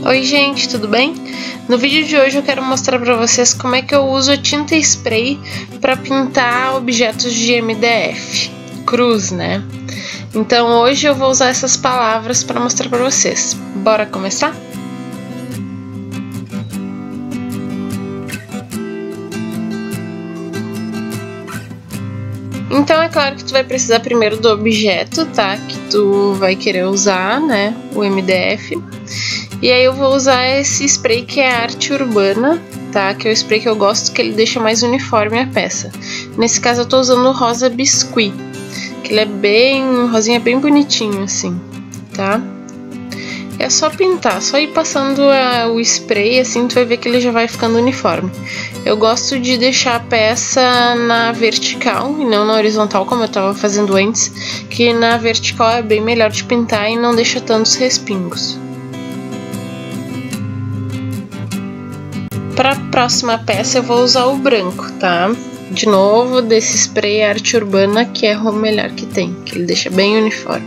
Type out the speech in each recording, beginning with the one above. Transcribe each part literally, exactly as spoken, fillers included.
Oi gente, tudo bem? No vídeo de hoje eu quero mostrar para vocês como é que eu uso a tinta spray para pintar objetos de M D F, cruz, né? Então hoje eu vou usar essas palavras para mostrar para vocês. Bora começar? Então é claro que tu vai precisar primeiro do objeto, tá? Que tu vai querer usar, né? O M D F. E aí eu vou usar esse spray que é Arte Urbana, tá? Que é o spray que eu gosto, que ele deixa mais uniforme a peça. Nesse caso eu tô usando o rosa biscuit, que ele é bem, rosinha bem bonitinho assim, tá? É só pintar, só ir passando a, o spray, assim tu vai ver que ele já vai ficando uniforme. Eu gosto de deixar a peça na vertical e não na horizontal, como eu tava fazendo antes, que na vertical é bem melhor de pintar e não deixa tantos respingos. Para a próxima peça eu vou usar o branco, tá? De novo, desse spray Arte Urbana, que é o melhor que tem, que ele deixa bem uniforme.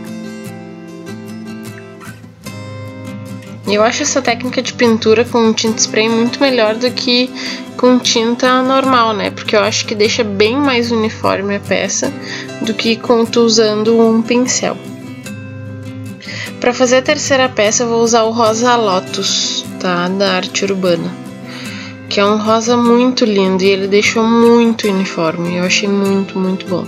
Eu acho essa técnica de pintura com tinta spray muito melhor do que com tinta normal, né? Porque eu acho que deixa bem mais uniforme a peça do que com tu usando um pincel. Para fazer a terceira peça eu vou usar o rosa Lotus, tá? Da Arte Urbana, que é um rosa muito lindo e ele deixou muito uniforme. Eu achei muito, muito bom.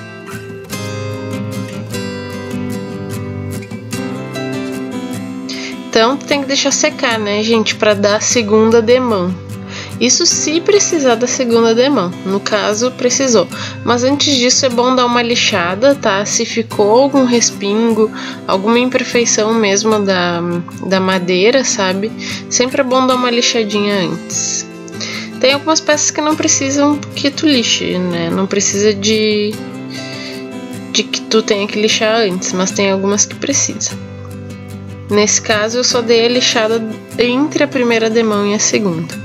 Então tem que deixar secar, né, gente, para dar a segunda demão. Isso se precisar da segunda demão, no caso precisou. Mas antes disso é bom dar uma lixada, tá? Se ficou algum respingo, alguma imperfeição mesmo da, da madeira, sabe? Sempre é bom dar uma lixadinha antes. Tem algumas peças que não precisam que tu lixe, né? Não precisa de, de que tu tenha que lixar antes, mas tem algumas que precisam. Nesse caso eu só dei a lixada entre a primeira demão e a segunda.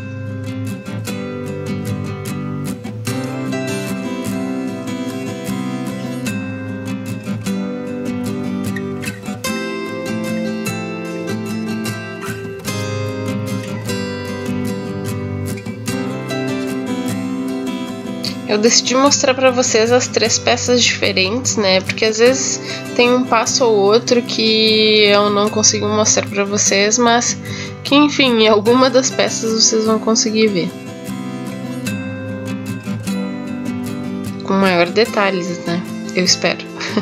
Eu decidi mostrar para vocês as três peças diferentes, né? Porque às vezes tem um passo ou outro que eu não consigo mostrar para vocês, mas que enfim, em alguma das peças vocês vão conseguir ver com maior detalhes, né? Eu espero.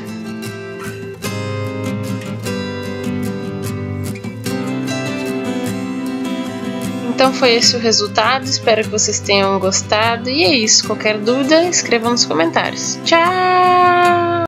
Então foi esse o resultado, espero que vocês tenham gostado e é isso, qualquer dúvida escrevam nos comentários. Tchau!